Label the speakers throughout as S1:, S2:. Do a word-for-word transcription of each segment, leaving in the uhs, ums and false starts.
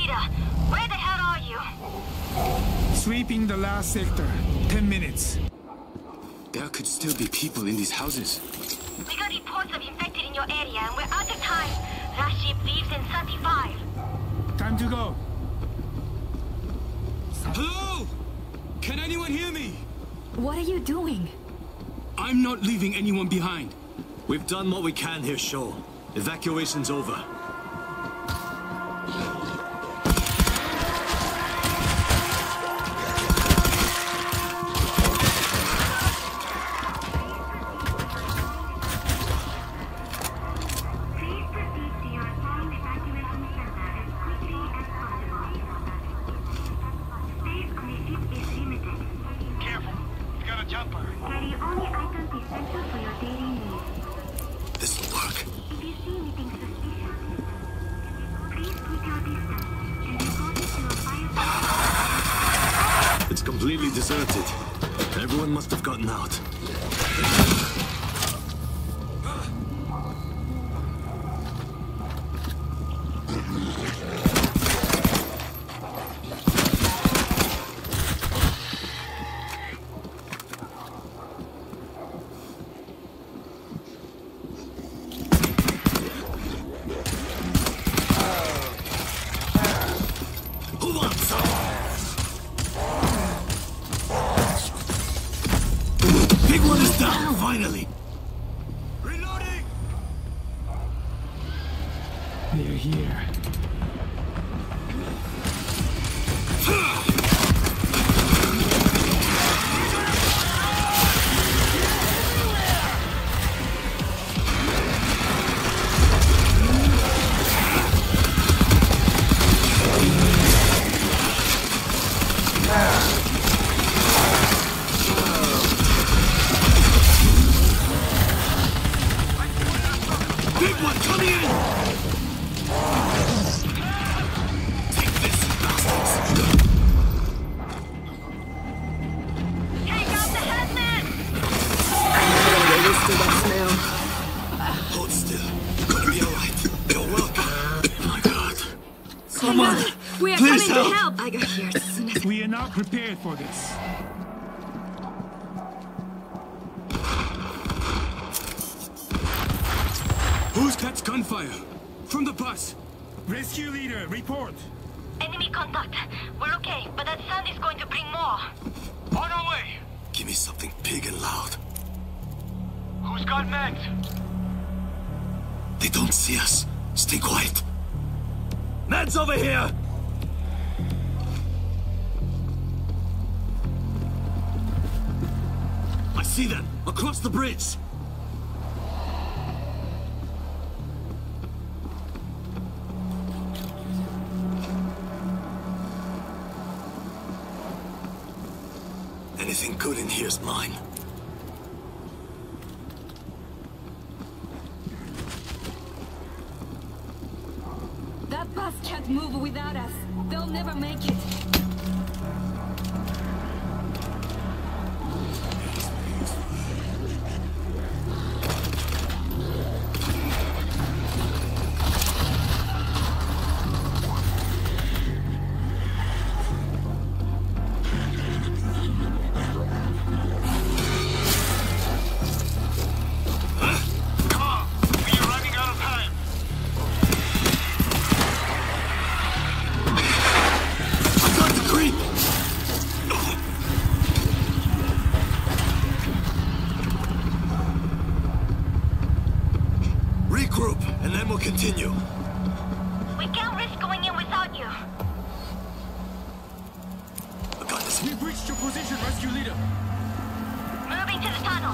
S1: leader. Where the hell are you?
S2: Sweeping the last sector. Ten minutes.
S3: There could still be people in these houses.
S1: We got reports of infected in your area and we're out of time. Last ship leaves in thirty-five.
S2: Time to go.
S3: Hello? Can anyone hear me?
S4: What are you doing?
S3: I'm not leaving anyone behind.
S5: We've done what we can here, Shaw. Evacuation's over. Completely deserted. Everyone must have gotten out. Who wants some? Big one is down, finally! Reloading!
S2: They're here.
S3: Big one coming in! Take this, bastards!
S1: Take out the headman!
S4: Get used to that smell.
S3: Hold still. Gonna be alright. You're welcome. Oh my god.
S4: Come on! We are
S3: Please
S4: coming
S3: help.
S4: to help! I got here as soon as...
S2: We are not prepared for this.
S3: Who's catch gunfire? From the bus.
S2: Rescue leader, report.
S1: Enemy contact. We're okay, but that sound is going to bring more.
S3: On our way! Give me something big and loud. Who's got meds? They don't see us. Stay quiet. Meds over here! I see them! Across the bridge! Anything good in here's mine.
S4: That bus can't move without us. They'll never make it.
S3: Regroup, and then we'll continue.
S1: We can't risk going in without you.
S3: I got this.
S2: We've reached your position, rescue leader.
S1: Moving to the tunnel.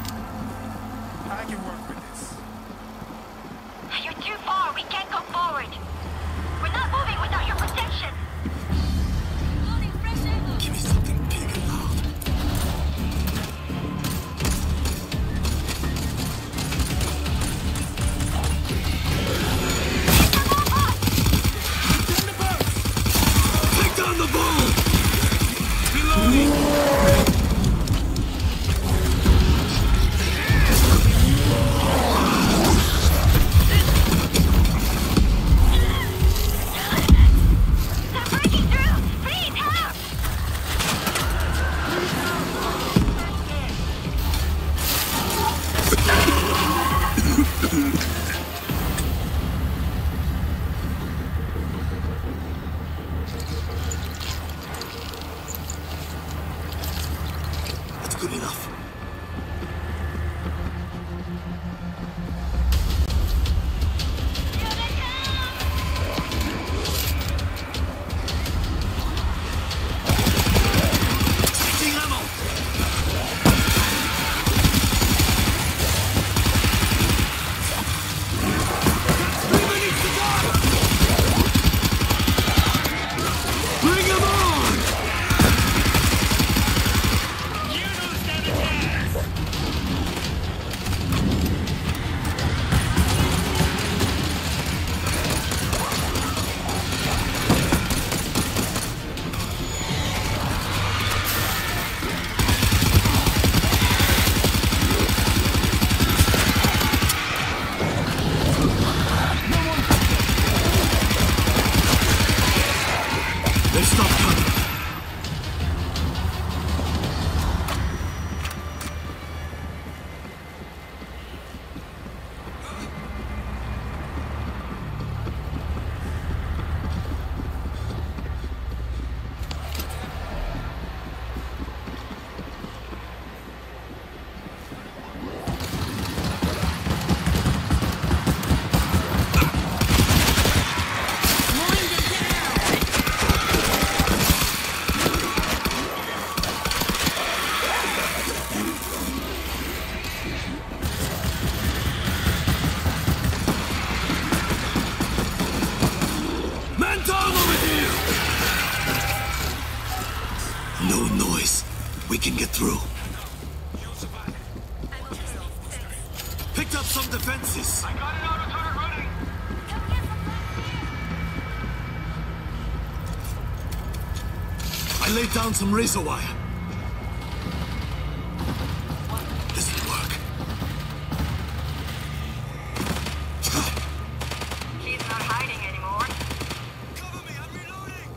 S2: I can work with this.
S1: You're too far. We can't go forward. We're not moving without your protection.
S3: Give me something big and loud. Take down the ball! Reloading! down over here! No noise. We can get through. Picked up some defenses. I got an auto turret running. I laid down some razor wire. This'll work.
S1: He's not hiding anymore.
S3: Cover me, I'm reloading!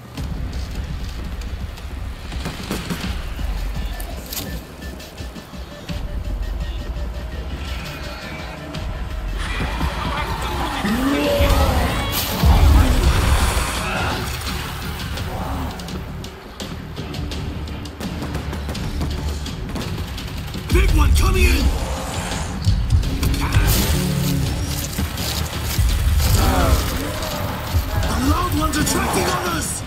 S3: Big one coming in! The loud one's attracting others!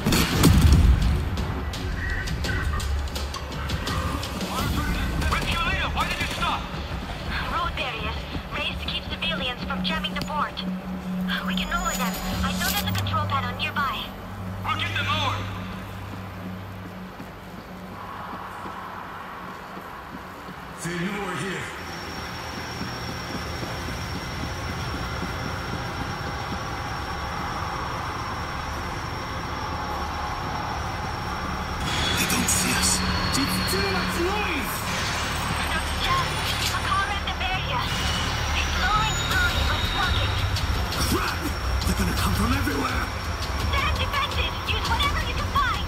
S3: Why did you stop?
S1: Road barriers raised to keep civilians from jamming the port. We can lower them. I know there's a control panel nearby.
S3: We'll get them lower!
S2: They know we're here.
S3: They don't see us.
S2: It's too much noise!
S1: Doctor Chad, a car at the barrier. It's slowing slowly, but it's working.
S3: Crap! They're gonna come from everywhere!
S1: Set up defenses. Use whatever you can find.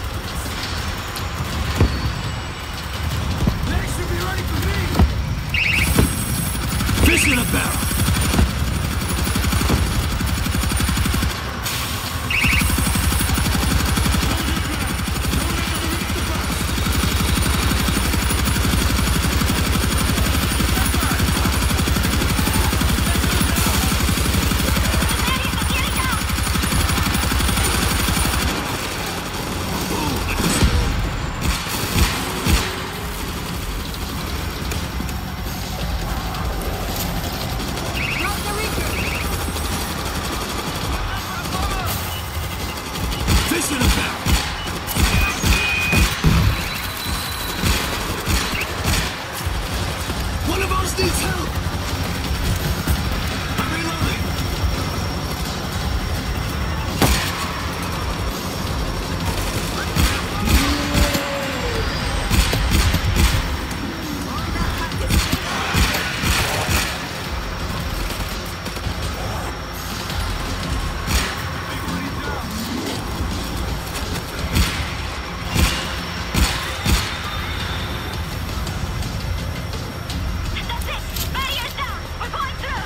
S2: Legs should be ready for me!
S3: Fish in a barrel! Fish in a barrel! One of us needs help! I'm reloading!
S1: That's it. Barrier's down. We're going through.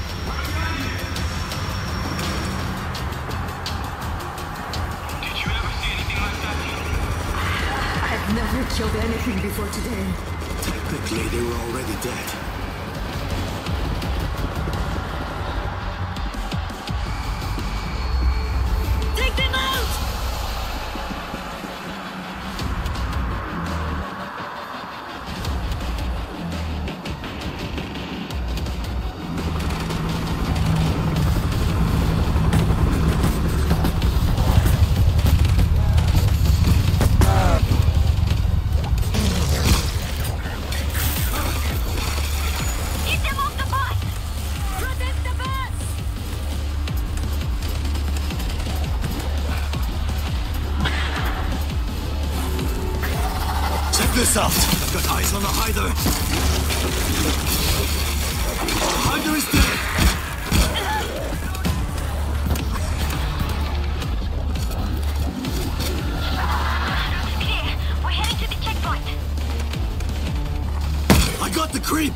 S3: Did you ever see anything like that?
S4: I've never killed anything before today.
S3: Technically, they were already dead.
S4: Take them out!
S1: Get them off the bus.
S4: Protect the bus!
S3: Check this out! I've got eyes on the hider! The hider is dead!
S1: It's clear. We're heading to the checkpoint.
S3: I got the creep!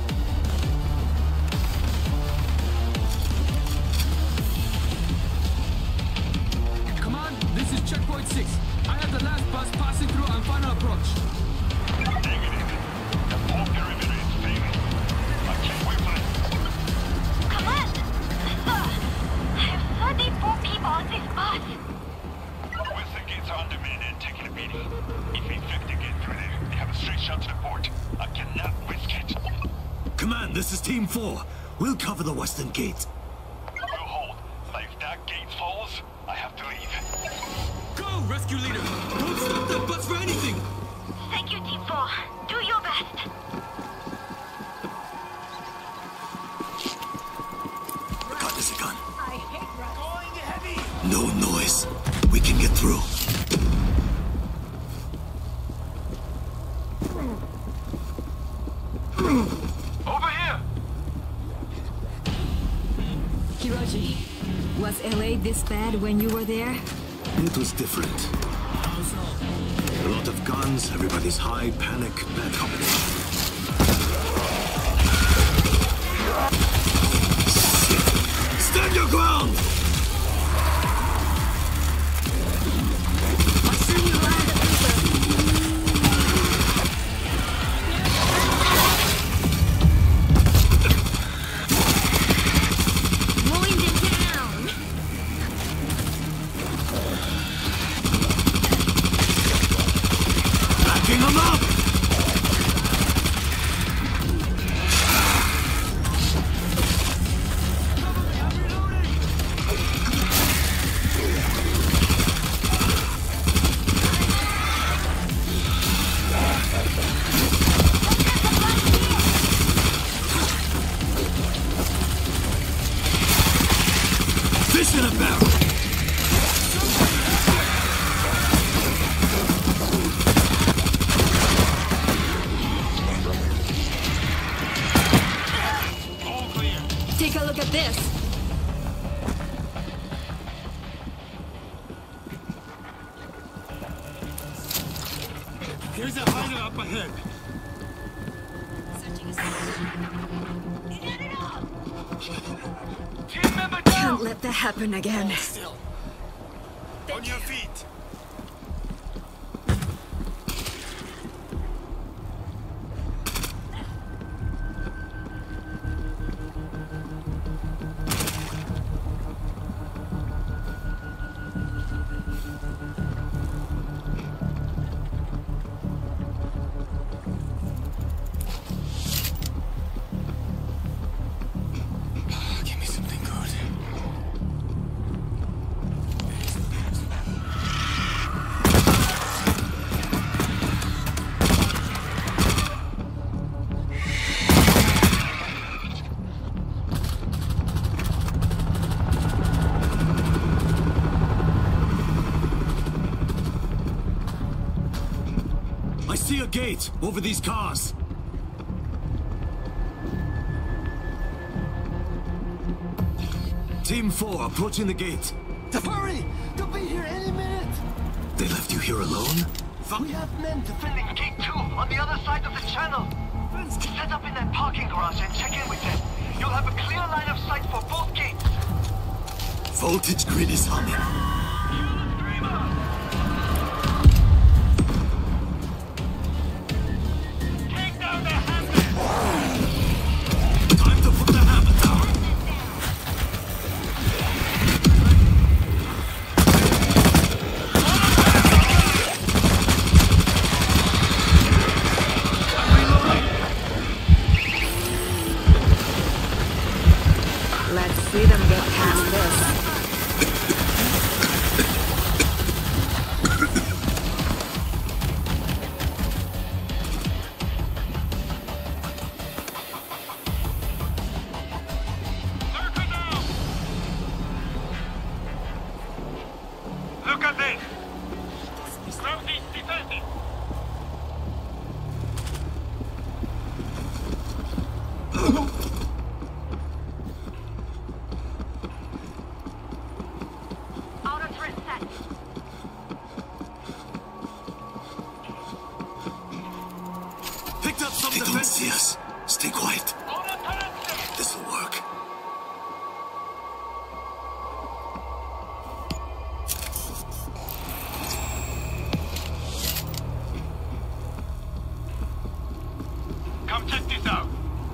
S2: Come on, this is checkpoint six. I have the last bus passing through on final approach.
S6: Negative. The port perimeter is failing. I can't wait for it.
S1: Command! Sir, I have thirty-four people on this bus.
S6: Western gates are undermined and taking a beating. If infected get through there, they have a straight shot to the port. I cannot risk it.
S3: Command, this is Team four. We'll cover the western gate.
S6: We'll hold. But if that gate falls, I have
S2: rescue leader. Don't stop that bus for anything.
S1: Thank you, Team four. Do your best.
S3: God, there's a gun.
S4: I hate rats.
S6: Going heavy!
S3: No noise. We can get through.
S6: Over here!
S4: Hiroji, was L A this bad when you were there?
S3: It was different. A lot of guns, everybody's high, panic, bad combination. Shit! Stand your ground!
S4: I've seen you land the paper. Mowing them down.
S3: Backing them up! Fish in a barrel!
S6: All clear.
S4: Take a look at this.
S2: Here's a hider up ahead.
S6: Team member
S4: Can't
S6: down!
S4: let that happen again.
S2: Still.
S6: On your feet!
S3: Give me something good.
S5: I see a gate over these cars. Team four approaching the gate.
S3: Hurry! They'll be here any minute! They left you here alone?
S6: We have men defending gate two on the other side of the channel. Set up in that parking garage and check in with them. You'll have a clear line of sight for both gates.
S3: Voltage grid is humming.
S6: Take down the hammer!
S3: Time to put the hammer down!
S4: Let's see them get past this.
S6: Circle now! Look at this! Southeast defensive!
S1: Outer threat set.
S3: Picked up some They don't see us. Stay quiet.
S6: On attention!
S3: This'll work.
S6: Come check this out.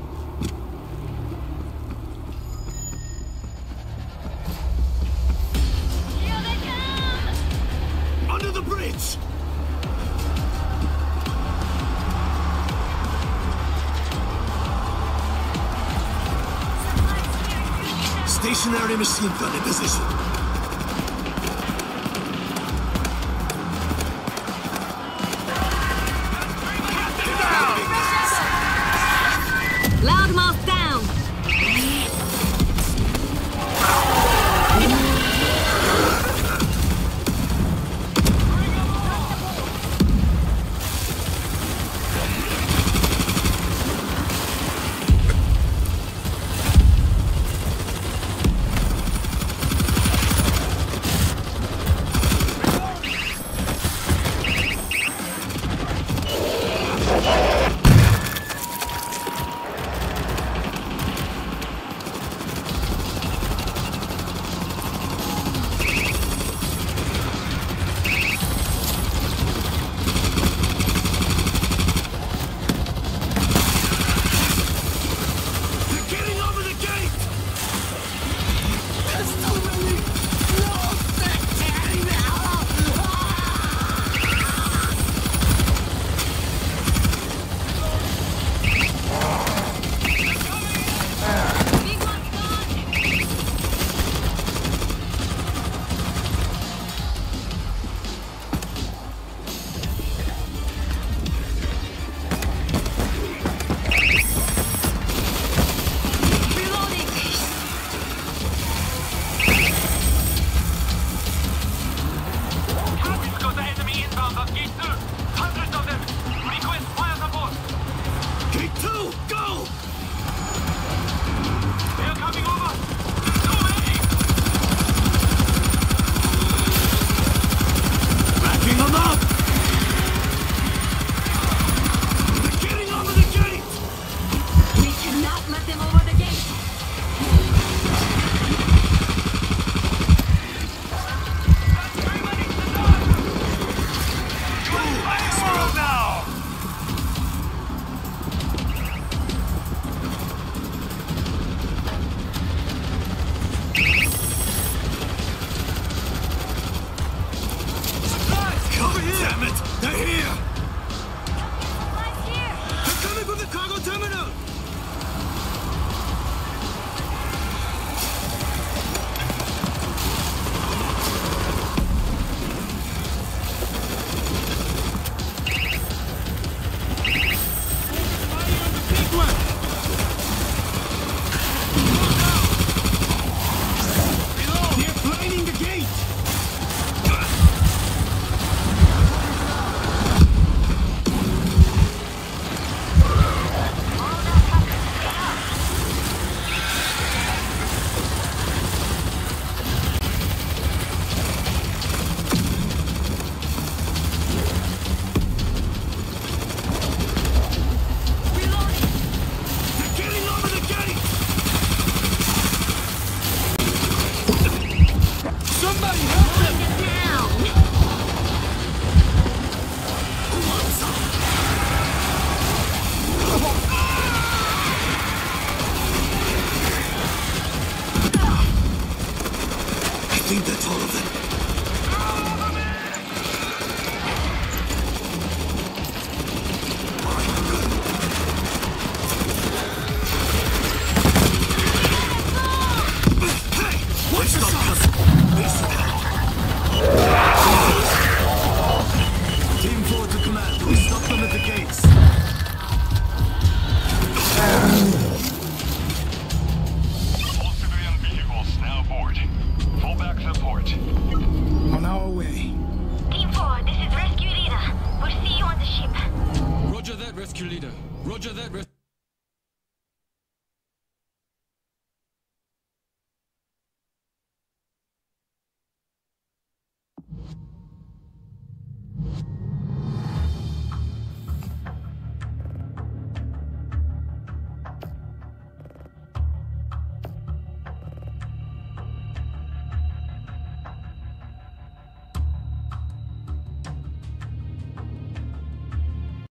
S1: Here they come!
S3: Under the bridge! Stationary machine gun in position. here!
S1: Supplies here!
S5: They're coming from the cargo terminal!
S3: I think that's all of them.
S5: Hey! What's the sauce? Team forward to command. We stop them at the gates.
S7: All civilian vehicles now aboard. Full back support.
S2: On our way.
S1: Team four, this is Rescue Leader. We'll see you on the ship.
S2: Roger that, rescue leader. Roger that, rescue